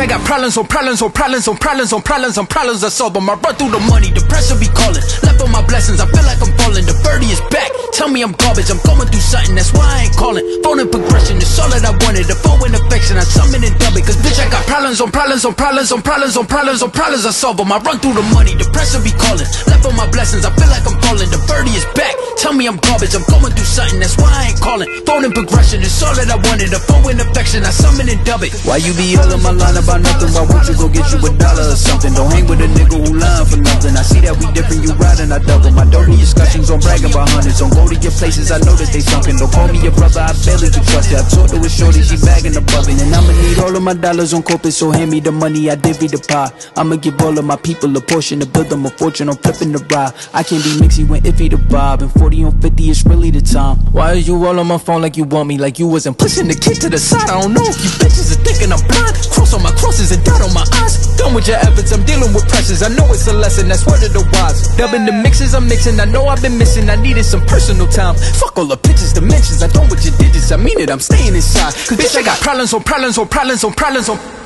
got problems on problems on problems on problems on problems on problems I solve them. I run through the money, the pressure be calling. Left on my blessings, I feel like I'm falling. The birdie is back, tell me I'm garbage. I'm going through something, that's why I ain't calling. Phone and progression, it's all that I wanted. The phone and affection, I summon and dub it. Cause bitch, I got problems on problems on problems on problems on problems on problems I solve them. I run through the money, the pressure be calling. Left on my blessings, I feel like I'm falling. The birdie is back, tell me I'm garbage. I'm going through something, that's why I ain't calling. Phone and progression, it's all that I wanted. The phone and affection, I summon and dub it. Why you be all in my line about nothing? Why won't you go get you $1 or something? Don't hang with a nigga who lying for nothing. I see that we different, you riding, I double. My dirty discussions on bragging about hundreds. Don't go to your places, I know that they sunken. Don't call me your brother, I barely can trust you. I talked to a shorty, she bagging the bubbin'. And I'ma need all of my dollars on corporate, so hand me the money, I divvy the pie. I'ma give all of my people a portion to build them a fortune. I'm flipping the ride. I can't be mixy when iffy the vibe. And 40 on 50 is really the time. Why is you all on my phone like you want me? Like you wasn't pushing the kid to the side. I don't know if you bitches are thinking I'm blind. Cross on my crosses and dot on my eyes. Done with your efforts, I'm dealing with pressures. I know it's a lesson, that's word of the wise. Dubbing the mixes I'm mixing, I know I've been missing. I needed some personal time. Fuck all the pictures, dimensions. I don't with your digits, I mean it, I'm staying inside. Cause bitch, I got problems on problems on problems on problems on